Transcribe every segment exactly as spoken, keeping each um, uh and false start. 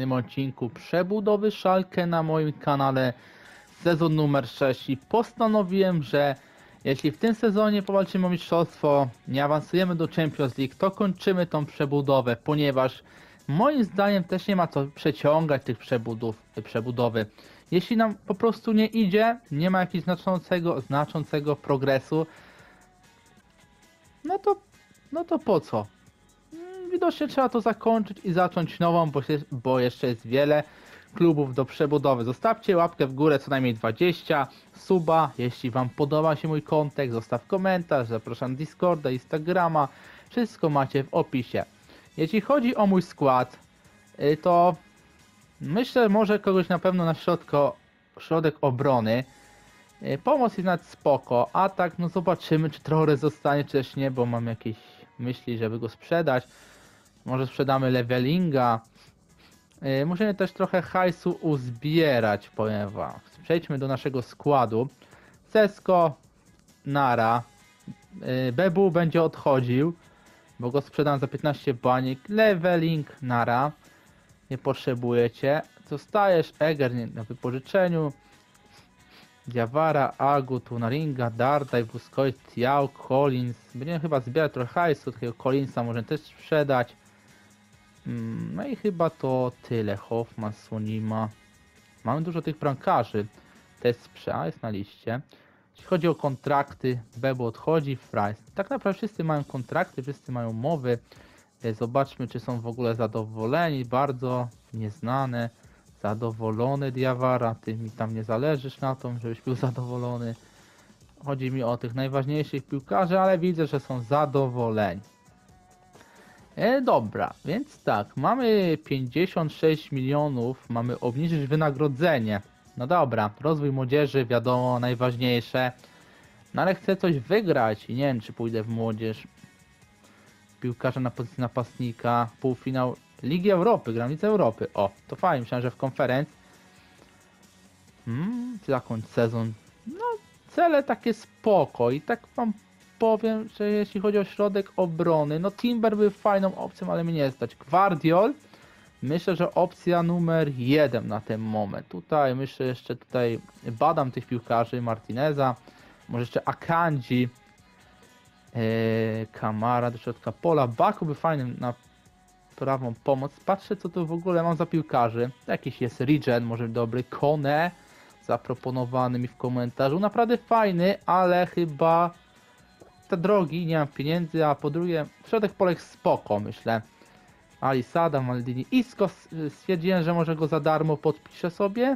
następnym odcinku przebudowy Schalke na moim kanale, sezon numer sześć, i postanowiłem, że jeśli w tym sezonie powalczymy o mistrzostwo, nie awansujemy do Champions League, to kończymy tą przebudowę, ponieważ moim zdaniem też nie ma co przeciągać tych przebudów, przebudowy. Jeśli nam po prostu nie idzie, nie ma jakiegoś znaczącego, znaczącego progresu, no to, no to po co? Widocznie trzeba to zakończyć i zacząć nową, bo, się, bo jeszcze jest wiele klubów do przebudowy. Zostawcie łapkę w górę, co najmniej dwadzieścia, suba, jeśli wam podoba się mój kontekst, zostaw komentarz, zapraszam Discorda, Instagrama, wszystko macie w opisie. Jeśli chodzi o mój skład, to myślę, może kogoś na pewno na środko, środek obrony. Pomoc jest nawet spoko, a tak no zobaczymy, czy Traore zostanie, czy też nie, bo mam jakieś myśli, żeby go sprzedać. Może sprzedamy levelinga. Yy, musimy też trochę hajsu uzbierać, powiem wam. Przejdźmy do naszego składu. Sesko, Nara. Yy, Bebu będzie odchodził, bo go sprzedam za piętnaście banik. Leveling, Nara. Nie potrzebujecie. Zostajesz Eger na wypożyczeniu. Diawara, Agu, Tunaringa, Dardai, Busquets, Tiao, Collins. Będziemy chyba zbierać trochę hajsu, takiego Collinsa możemy też sprzedać. No i chyba to tyle. Hoffman, Sonima. Mamy dużo tych bramkarzy. Tesprzea jest na liście. Jeśli chodzi o kontrakty, Bebo odchodzi, Fries. Tak naprawdę wszyscy mają kontrakty, wszyscy mają umowy. Zobaczmy, czy są w ogóle zadowoleni. Bardzo nieznane. Zadowolony Diawara. Ty mi tam nie zależysz na tym, żebyś był zadowolony. Chodzi mi o tych najważniejszych piłkarzy, ale widzę, że są zadowoleni. E, dobra, więc tak, mamy pięćdziesiąt sześć milionów, mamy obniżyć wynagrodzenie. No dobra, rozwój młodzieży, wiadomo, najważniejsze. No ale chcę coś wygrać i nie wiem, czy pójdę w młodzież. Piłkarza na pozycji napastnika, półfinał Ligi Europy, granicy Europy. O, to fajnie, myślałem, że w konferencji. Hmm, zakończ sezon. No, cele takie spoko i tak wam powiem, że jeśli chodzi o środek obrony, no Timber był fajną opcją, ale mnie nie stać. Gvardiol, myślę, że opcja numer jeden na ten moment. Tutaj myślę, jeszcze tutaj badam tych piłkarzy, Martineza, może jeszcze Akanji, yy, Kamara do środka pola. Baku był fajnym na prawą pomoc. Patrzę, co tu w ogóle mam za piłkarzy. Jakiś jest Regen, może dobry. Kone zaproponowany mi w komentarzu. Naprawdę fajny, ale chyba te drogi, nie mam pieniędzy, a po drugie środek polek spoko, myślę. Alisada, Maldini, Isco, stwierdziłem, że może go za darmo podpiszę sobie.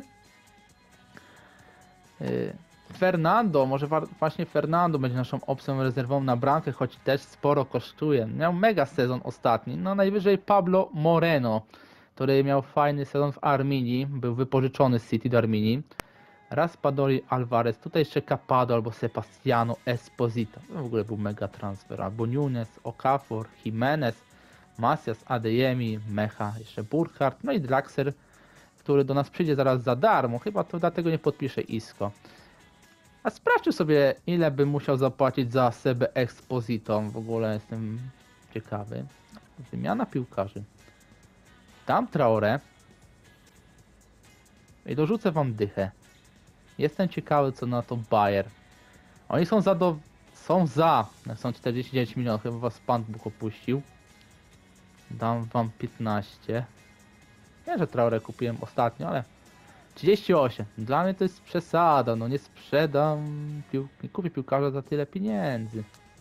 Yy, Fernando, może właśnie Fernando będzie naszą opcją rezerwową na bramkę, choć też sporo kosztuje. Miał mega sezon ostatni, no najwyżej Pablo Moreno, który miał fajny sezon w Arminii, był wypożyczony z City do Arminii. Raspadori, Alvarez, tutaj jeszcze Capado albo Sebastiano Esposito. To w ogóle był mega transfer. Albo Nunes, Okafor, Jimenez, Macias, Adeyemi, Mecha, jeszcze Burkhardt, no i Draxler, który do nas przyjdzie zaraz za darmo. Chyba to dlatego nie podpisze Isco. A sprawdźcie sobie, ile bym musiał zapłacić za Sebe Exposito. W ogóle jestem ciekawy. Wymiana piłkarzy. Dam Traore. I dorzucę wam dychę. Jestem ciekawy, co na to Bayer. Oni są za do... są za. Są czterdzieści dziewięć milionów, chyba was Pan Bóg opuścił. Dam wam piętnaście. Nie, że Traore kupiłem ostatnio, ale... trzydzieści osiem. Dla mnie to jest przesada, no nie sprzedam... Pił... nie kupię piłkarza za tyle pieniędzy.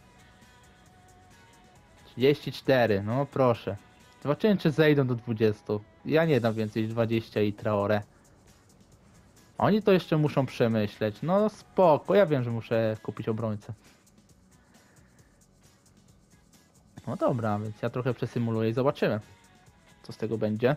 trzydzieści cztery, no proszę. Zobaczymy, czy zejdą do dwudziestu. Ja nie dam więcej niż dwadzieścia i Traore. Oni to jeszcze muszą przemyśleć. No spoko, ja wiem, że muszę kupić obrońcę. No dobra, więc ja trochę przesymuluję i zobaczymy, co z tego będzie.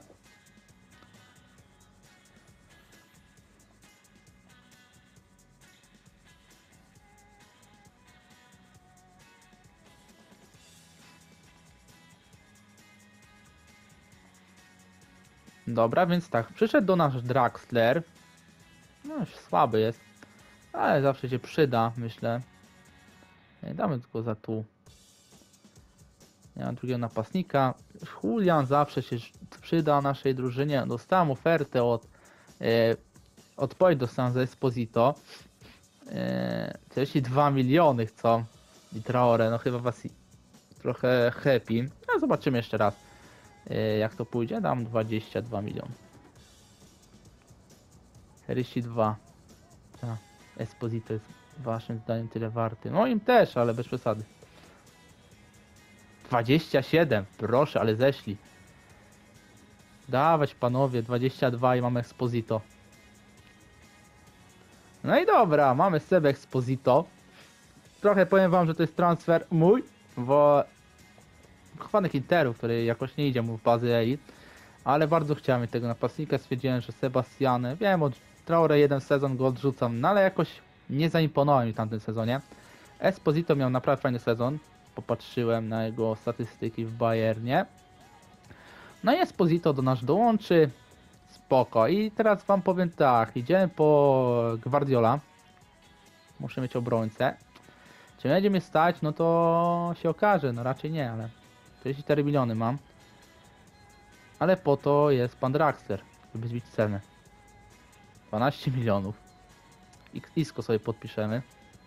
Dobra, więc tak, przyszedł do nas Draxler. No już słaby jest, ale zawsze się przyda, myślę. Nie damy tylko za tu. Nie mam drugiego napastnika. Julian zawsze się przyda naszej drużynie. Dostałem ofertę od e, odpowiedź dostałem za Esposito. E, trzydzieści dwa miliony chcą. I Traore, no chyba was trochę happy. No zobaczymy jeszcze raz, e, jak to pójdzie. Dam dwadzieścia dwa miliony. czterdzieści dwa. Ta, Esposito jest waszym zdaniem tyle warty. No im też, ale bez przesady. dwadzieścia siedem, proszę, ale zeszli. Dawać panowie, dwadzieścia dwa i mamy Esposito. No i dobra, mamy sobie Esposito. Trochę powiem wam, że to jest transfer mój, bo chwanek Interu, który jakoś nie idzie mu w bazy Elite, ale bardzo chciałem mieć tego napastnika. Stwierdziłem, że Sebastiany, wiem, od Traore jeden sezon go odrzucam, no ale jakoś nie zaimponował mi w tamtym sezonie. Esposito miał naprawdę fajny sezon. Popatrzyłem na jego statystyki w Bayernie. No i Esposito do nas dołączy. Spoko. I teraz wam powiem tak. Idziemy po Guardiola. Muszę mieć obrońcę. Czy będzie mnie stać? No to się okaże. No raczej nie, ale trzydzieści cztery miliony mam. Ale po to jest pan Draxler, żeby zbić cenę. dwanaście milionów. Isco sobie podpiszemy.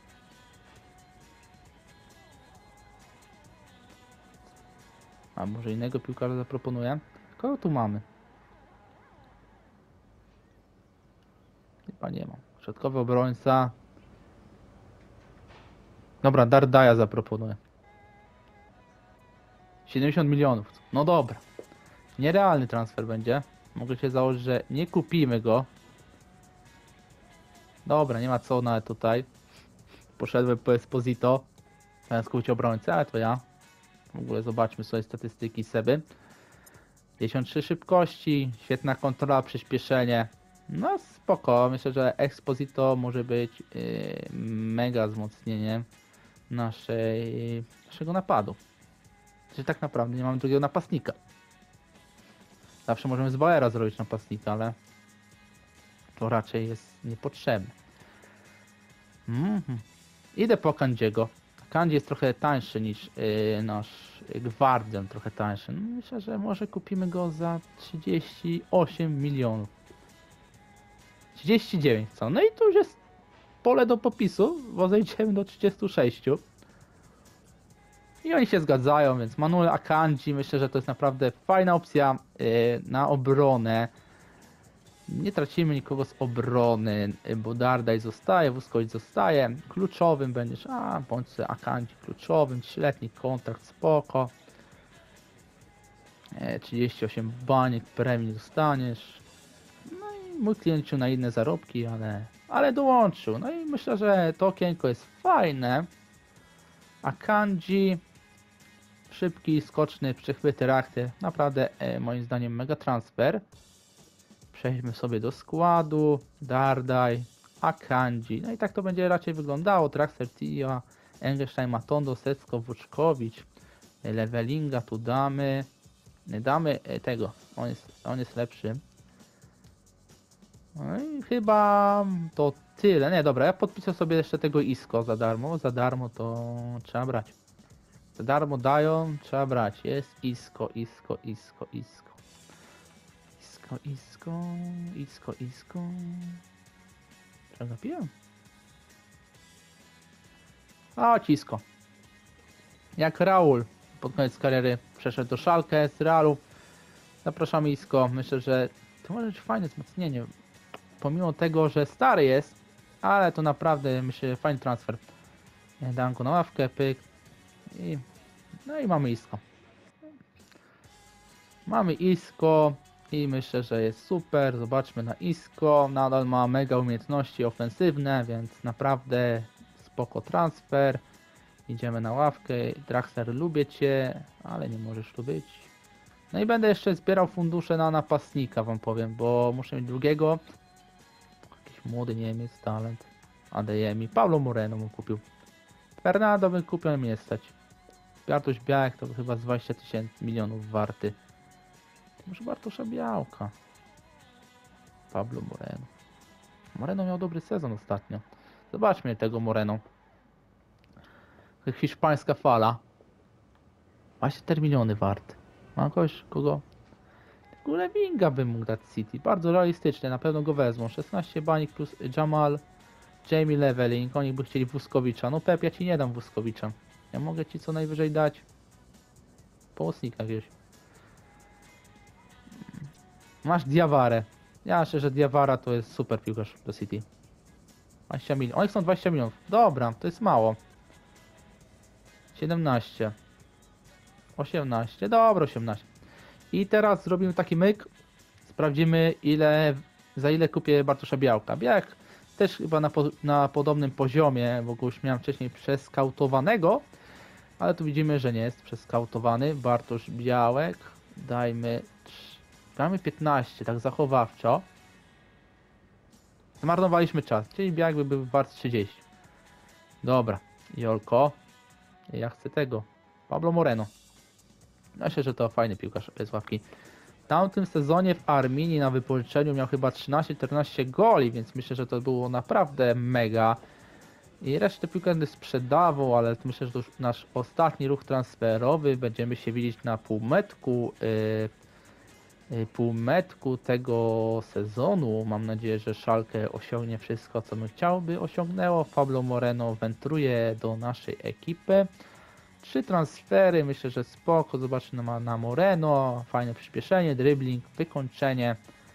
A może innego piłkarza zaproponuję? Kogo tu mamy? Chyba nie mam. Środkowy obrońca. Dobra, Dardaja zaproponuję. siedemdziesiąt milionów. No dobra. Nierealny transfer będzie. Mogę się założyć, że nie kupimy go. Dobra, nie ma co nawet tutaj. Poszedłem po Esposito. Zamiast kupić obrońcę, ale to ja. W ogóle zobaczmy sobie statystyki Seby. pięćdziesiąt trzy szybkości, świetna kontrola, przyspieszenie. No spoko, myślę, że Esposito może być yy, mega wzmocnieniem naszej, naszego napadu. Czyli tak naprawdę nie mamy drugiego napastnika. Zawsze możemy z Bauera zrobić napastnika, ale to raczej jest niepotrzebne. Mm -hmm. Idę po Kandziego. Kandzi jest trochę tańszy niż yy, nasz Gwardian, trochę tańszy. No, myślę, że może kupimy go za trzydzieści osiem milionów. trzydzieści dziewięć co? No i tu już jest pole do popisu, bo zejdziemy do trzydziestu sześciu. I oni się zgadzają, więc Manuel Akanji, myślę, że to jest naprawdę fajna opcja yy, na obronę. Nie tracimy nikogo z obrony, bo Dardaj zostaje, Vuskovic zostaje. Kluczowym będziesz, a bądź sobie Akanji kluczowym, trzyletni kontrakt, spoko. E, trzydzieści osiem baniek premii dostaniesz. No i mój klient liczył na inne zarobki, ale, ale dołączył. No i myślę, że to okienko jest fajne. Akanji, szybki, skoczny, przechwyty rachty, naprawdę e, moim zdaniem mega transfer. Przejdźmy sobie do składu. Dardaj, Akanji. No i tak to będzie raczej wyglądało. Draxler, Tia, Engelstein, Matondo, Secko, Vučković. Levelinga tu damy. Damy tego. On jest, on jest lepszy. No i chyba to tyle. Nie, dobra, ja podpiszę sobie jeszcze tego Isco za darmo. Za darmo to trzeba brać. Za darmo dają, trzeba brać. Jest Isco, Isco, Isco, Isco. Isco, Isco, Isco, Isco. Przegapiłem. A, Isco. Jak Raul pod koniec kariery przeszedł do Schalke z Realu. Zapraszamy Isco. Myślę, że to może być fajne wzmocnienie. Pomimo tego, że stary jest, ale to naprawdę, myślę, fajny transfer. Dam go na ławkę, pyk. I, no i mamy Isco. Mamy Isco i myślę, że jest super. Zobaczmy na Isco. Nadal ma mega umiejętności ofensywne, więc naprawdę spoko transfer. Idziemy na ławkę. Draxler, lubię cię, ale nie możesz tu być. No i będę jeszcze zbierał fundusze na napastnika, wam powiem, bo muszę mieć drugiego. Jakiś młody Niemiec, talent. Adeyemi. Paulo Moreno mu kupił. Fernando bym kupił, mi nie stać. Bartosz Białek to chyba z dwadzieścia tysięcy milionów warty. Może Bartosza Białka. Pablo Moreno. Moreno miał dobry sezon ostatnio. Zobaczmy tego Moreno. Hiszpańska fala. Właśnie terminiony wart. Ma kogoś, kogo? Tego Levinga bym mógł dać City. Bardzo realistycznie, na pewno go wezmą. szesnaście banik plus Jamal, Jamie Leveling. Oni by chcieli Wuskowicza. No Pep, ja ci nie dam Wuskowicza. Ja mogę ci co najwyżej dać pomocnika gdzieś. Masz Diawarę. Ja myślę, że Diawara to jest super piłkarz do City. dwadzieścia milionów. Oni chcą dwadzieścia milionów. Dobra, to jest mało. siedemnaście. osiemnaście. Dobra, osiemnaście. I teraz zrobimy taki myk. Sprawdzimy ile, za ile kupię Bartosza Białka. Białek też chyba na, po, na podobnym poziomie, bo go już miałem wcześniej przeskautowanego. Ale tu widzimy, że nie jest przeskautowany. Bartosz Białek. Dajmy... Dajmy piętnaście, tak zachowawczo. Zmarnowaliśmy czas, czyli Białek by był wart trzydzieści. Dobra, Jolko. Ja chcę tego. Pablo Moreno. Myślę, że to fajny piłkarz z ławki. W tamtym sezonie w Arminii na wypożyczeniu miał chyba trzynaście czternaście goli, więc myślę, że to było naprawdę mega. I resztę piłkę będę sprzedawał, ale myślę, że to już nasz ostatni ruch transferowy. Będziemy się widzieć na półmetku. Yy, półmetku tego sezonu. Mam nadzieję, że Schalke osiągnie wszystko, co my chciałby osiągnęło. Pablo Moreno wędruje do naszej ekipy. Trzy transfery, myślę, że spoko. Zobaczmy na, na Moreno. Fajne przyspieszenie, dribbling, wykończenie.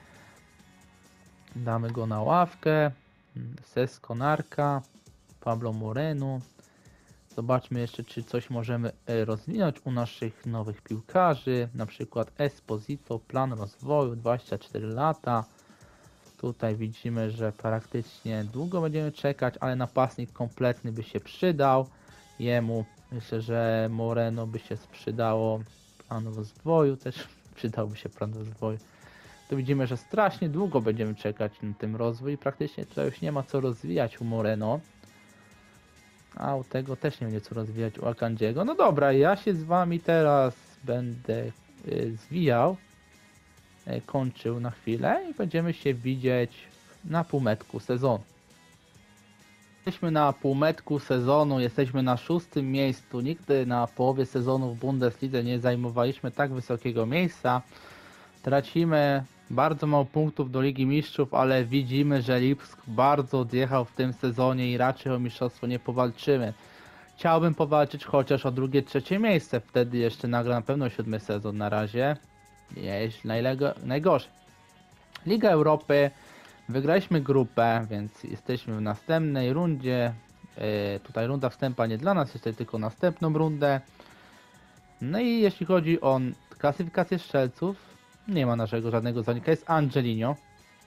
Damy go na ławkę. Sesko Narka. Pablo Moreno. Zobaczmy jeszcze, czy coś możemy rozwinąć u naszych nowych piłkarzy. Na przykład Esposito, plan rozwoju, dwadzieścia cztery lata. Tutaj widzimy, że praktycznie długo będziemy czekać, ale napastnik kompletny by się przydał jemu. Myślę, że Moreno by się sprzedało. Plan rozwoju też przydałby się plan rozwoju. Tu widzimy, że strasznie długo będziemy czekać na tym rozwój i praktycznie tutaj już nie ma co rozwijać u Moreno. A u tego też nie będzie co rozwijać u Akandziego. No dobra, ja się z wami teraz będę y, zwijał. Y, kończył na chwilę i będziemy się widzieć na półmetku sezonu. Jesteśmy na półmetku sezonu, jesteśmy na szóstym miejscu. Nigdy na połowie sezonu w Bundeslidze nie zajmowaliśmy tak wysokiego miejsca. Tracimy bardzo mało punktów do Ligi Mistrzów, ale widzimy, że Lipsk bardzo odjechał w tym sezonie i raczej o mistrzostwo nie powalczymy. Chciałbym powalczyć chociaż o drugie, trzecie miejsce, wtedy jeszcze nagra na pewno siódmy sezon. Na razie jest najgorzej. Liga Europy, wygraliśmy grupę, więc jesteśmy w następnej rundzie. Yy, tutaj runda wstępna nie dla nas, jest tutaj tylko następną rundę. No i jeśli chodzi o klasyfikację strzelców, nie ma naszego żadnego zawodnika, jest Angelino.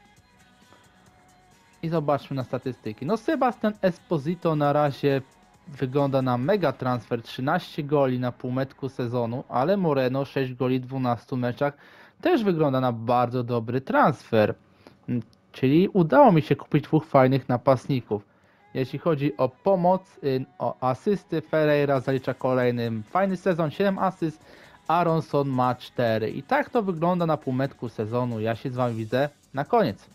I zobaczmy na statystyki. No Sebastian Esposito na razie wygląda na mega transfer, trzynaście goli na półmetku sezonu, ale Moreno sześć goli w dwunastu meczach też wygląda na bardzo dobry transfer. Czyli udało mi się kupić dwóch fajnych napastników. Jeśli chodzi o pomoc, o asysty, Ferreira zalicza kolejny fajny sezon, siedem asyst. Aronson ma cztery. I tak to wygląda na półmetku sezonu. Ja się z wami widzę na koniec.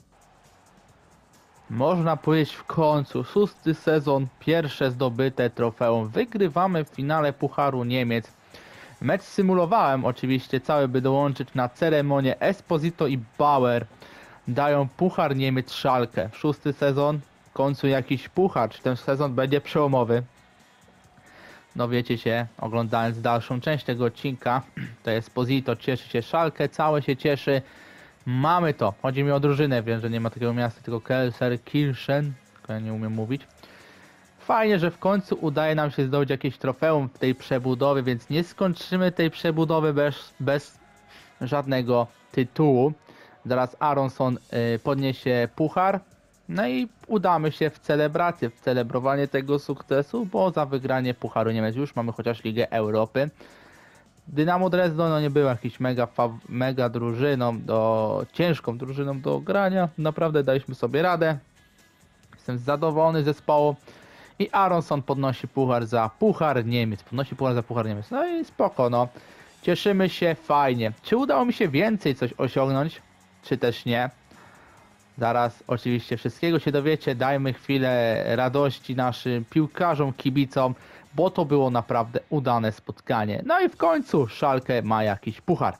Można powiedzieć w końcu. Szósty sezon, pierwsze zdobyte trofeum. Wygrywamy w finale Pucharu Niemiec. Mecz symulowałem oczywiście cały, by dołączyć na ceremonię. Esposito i Bauer dają Puchar Niemiec Schalke. Szósty sezon, w końcu jakiś puchar. Czy ten sezon będzie przełomowy? Dowiecie się, oglądając dalszą część tego odcinka. To jest Esposito, cieszy się Schalke, całe się cieszy. Mamy to. Chodzi mi o drużynę, wiem, że nie ma takiego miasta, tylko Kelser-Kirchen. Ja nie umiem mówić. Fajnie, że w końcu udaje nam się zdobyć jakieś trofeum w tej przebudowie, więc nie skończymy tej przebudowy bez, bez żadnego tytułu. Zaraz Aronson y, podniesie puchar. No i udamy się w celebrację, w celebrowanie tego sukcesu, bo za wygranie Pucharu Niemiec już mamy chociaż Ligę Europy. Dynamo Dresden no nie było jakąś mega, mega drużyną, do, ciężką drużyną do grania. Naprawdę daliśmy sobie radę. Jestem zadowolony z zespołu. I Aronson podnosi puchar za Puchar Niemiec. Podnosi puchar za Puchar Niemiec. No i spoko, no. Cieszymy się, fajnie. Czy udało mi się więcej coś osiągnąć? Czy też nie? Zaraz oczywiście wszystkiego się dowiecie, dajmy chwilę radości naszym piłkarzom, kibicom, bo to było naprawdę udane spotkanie. No i w końcu Schalke ma jakiś puchar.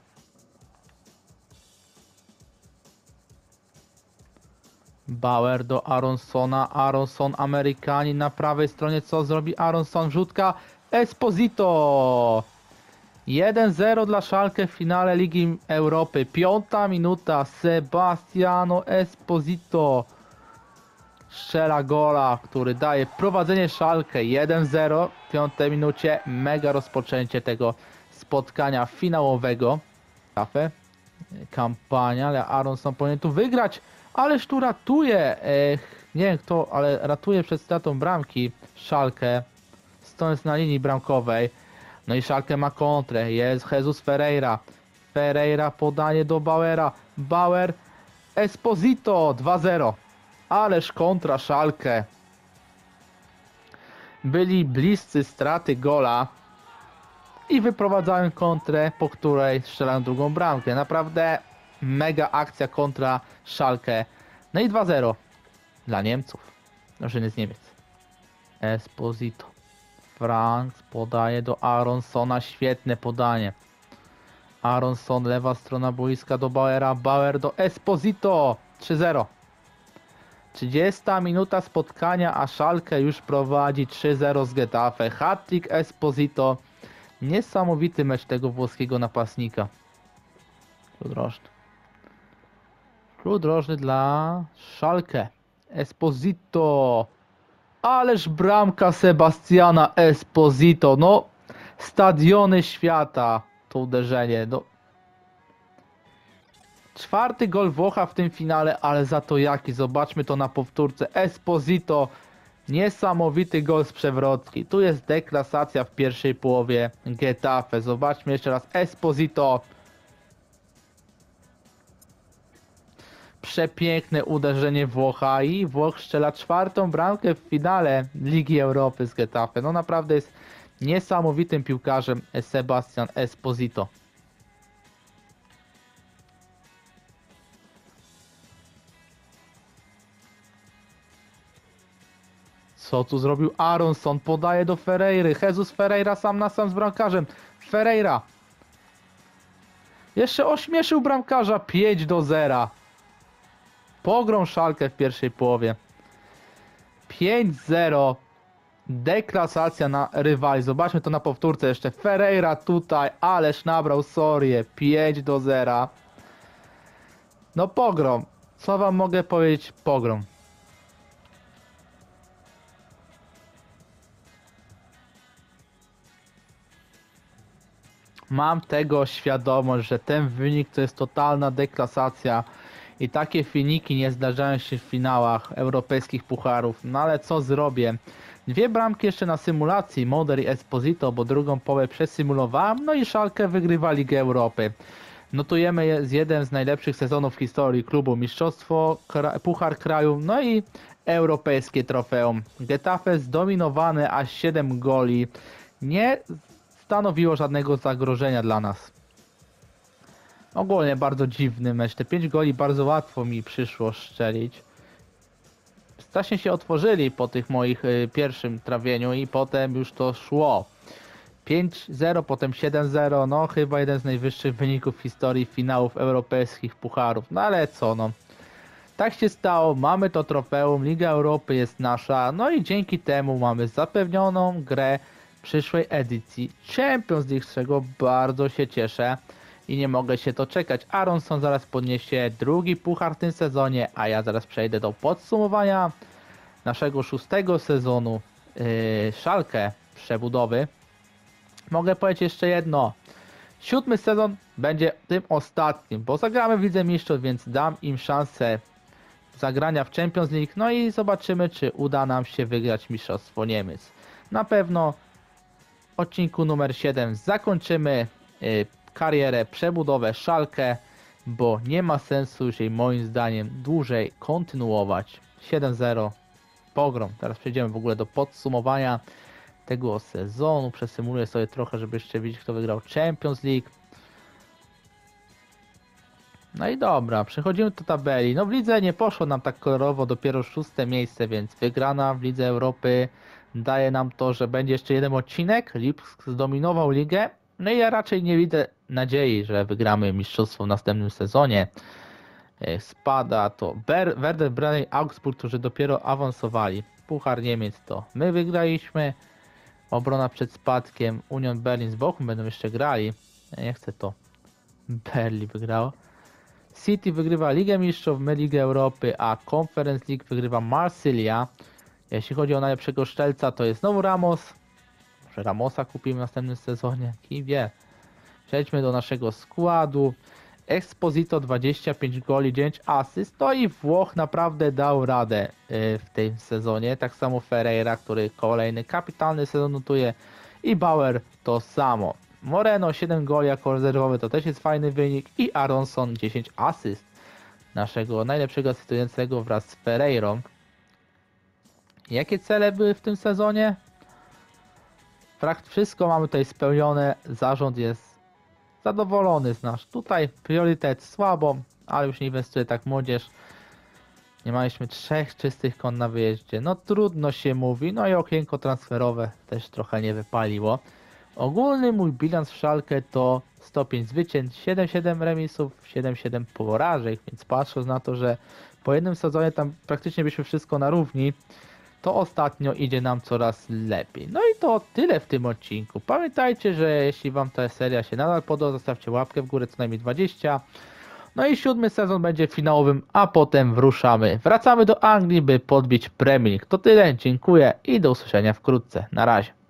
Bauer do Aronsona, Aronson Amerykanin na prawej stronie, co zrobi Aronson? Wrzutka Esposito! jeden zero dla Schalke w finale Ligi Europy. Piąta minuta, Sebastiano Esposito strzela gola, który daje prowadzenie Schalke jeden zero w piątej minucie. Mega rozpoczęcie tego spotkania finałowego. Kampania, ale Aronson powinien tu wygrać, ależ tu ratuje, Ech, nie wiem kto, ale ratuje przed stratą bramki Schalke, stojąc na linii bramkowej. No i Schalke ma kontrę, jest Jesus Ferreira, Ferreira podanie do Bauera, Bauer, Esposito dwa zero, ależ kontra Schalke. Byli bliscy straty gola i wyprowadzają kontrę, po której strzelają drugą bramkę. Naprawdę mega akcja kontra Schalke. No i dwa zero dla Niemców. Drużyny z Niemiec. Esposito. Franks podaje do Aronsona. Świetne podanie. Aronson, lewa strona boiska do Bauera. Bauer do Esposito. trzy zero. trzydziesta minuta spotkania, a Schalke już prowadzi trzy zero z Getafe. Hat-trick Esposito. Niesamowity mecz tego włoskiego napastnika. Rzut rożny. Rzut rożny dla Schalke. Esposito. Ależ bramka Sebastiana Esposito. No, stadiony świata. To uderzenie. No. Czwarty gol Włocha w tym finale, ale za to jaki. Zobaczmy to na powtórce. Esposito. Niesamowity gol z przewrotki. Tu jest deklasacja w pierwszej połowie Getafe. Zobaczmy jeszcze raz. Esposito. Przepiękne uderzenie Włocha i Włoch strzela czwartą bramkę w finale Ligi Europy z Getafe. No naprawdę jest niesamowitym piłkarzem Sebastian Esposito. Co tu zrobił Aronson? Podaje do Ferreiry. Jesus Ferreira sam na sam z bramkarzem. Ferreira. Jeszcze ośmieszył bramkarza. pięć do zera. Pogrom Schalke w pierwszej połowie. pięć zero. Deklasacja na rywali. Zobaczmy to na powtórce jeszcze. Ferreira tutaj. Ależ nabrał Sorię. pięć do zera. No pogrom. Co wam mogę powiedzieć? Pogrom. Mam tego świadomość, że ten wynik to jest totalna deklasacja i takie wyniki nie zdarzają się w finałach europejskich pucharów. No ale co zrobię? Dwie bramki jeszcze na symulacji, Moder i Esposito, bo drugą połowę przesymulowałem, no i Schalke wygrywa Ligę Europy. Notujemy z jeden z najlepszych sezonów w historii klubu, mistrzostwo, puchar kraju, no i europejskie trofeum. Getafe zdominowane aż siedem goli. Nie stanowiło żadnego zagrożenia dla nas. Ogólnie bardzo dziwny mecz. Te pięć goli bardzo łatwo mi przyszło strzelić. Strasznie się otworzyli po tych moich y, pierwszym trawieniu i potem już to szło. pięć zero, potem siedem zero. No chyba jeden z najwyższych wyników w historii finałów europejskich pucharów. No ale co no. Tak się stało. Mamy to trofeum. Liga Europy jest nasza. No i dzięki temu mamy zapewnioną grę przyszłej edycji Champions League, z czego bardzo się cieszę i nie mogę się doczekać. Aronson zaraz podniesie drugi puchar w tym sezonie, a ja zaraz przejdę do podsumowania naszego szóstego sezonu yy, Schalke przebudowy. Mogę powiedzieć jeszcze jedno. Siódmy sezon będzie tym ostatnim, bo zagramy w Lidze Mistrzów, więc dam im szansę zagrania w Champions League, no i zobaczymy, czy uda nam się wygrać Mistrzostwo Niemiec. Na pewno w odcinku numer siedem zakończymy y, karierę, przebudowę Schalke, bo nie ma sensu już jej moim zdaniem dłużej kontynuować. siedem zero, pogrom. Teraz przejdziemy w ogóle do podsumowania tego sezonu. Przesymuluję sobie trochę, żeby jeszcze widzieć, kto wygrał Champions League. No i dobra, przechodzimy do tabeli. No w lidze nie poszło nam tak kolorowo, dopiero szóste miejsce, więc wygrana w Lidze Europy daje nam to, że będzie jeszcze jeden odcinek. Lipsk zdominował ligę. No i ja raczej nie widzę nadziei, że wygramy mistrzostwo w następnym sezonie. E, Spada to Ber Werder Bremen i Augsburg, którzy dopiero awansowali. Puchar Niemiec to my wygraliśmy. Obrona przed spadkiem. Union Berlin z boku będą jeszcze grali. Ja nie chcę to. Berlin wygrało. City wygrywa Ligę Mistrzów, my Ligę Europy, a Conference League wygrywa Marsylia. Jeśli chodzi o najlepszego strzelca, to jest znowu Ramos. Może Ramosa kupimy w następnym sezonie, kim wie. Przejdźmy do naszego składu. Exposito dwadzieścia pięć goli, dziewięć asyst. No i Włoch naprawdę dał radę w tym sezonie. Tak samo Ferreira, który kolejny kapitalny sezon notuje. I Bauer to samo. Moreno siedem goli jako rezerwowy, to też jest fajny wynik. I Aronson dziesięć asyst. Naszego najlepszego asystującego wraz z Ferreirą. Jakie cele były w tym sezonie? Wszystko mamy tutaj spełnione. Zarząd jest zadowolony z nas. Tutaj priorytet słabo, ale już nie inwestuje tak młodzież. Nie mieliśmy trzech czystych kont na wyjeździe. No trudno się mówi. No i okienko transferowe też trochę nie wypaliło. Ogólny mój bilans w Schalke to sto pięć zwycięstw, siedem siedem remisów, siedem siedem porażek, więc patrząc na to, że po jednym sezonie tam praktycznie byliśmy wszystko na równi, to ostatnio idzie nam coraz lepiej. No i to tyle w tym odcinku. Pamiętajcie, że jeśli wam ta seria się nadal podoba, zostawcie łapkę w górę, co najmniej dwadzieścia. No i siódmy sezon będzie finałowym, a potem wruszamy. Wracamy do Anglii, by podbić Premier League. To tyle, dziękuję i do usłyszenia wkrótce. Na razie.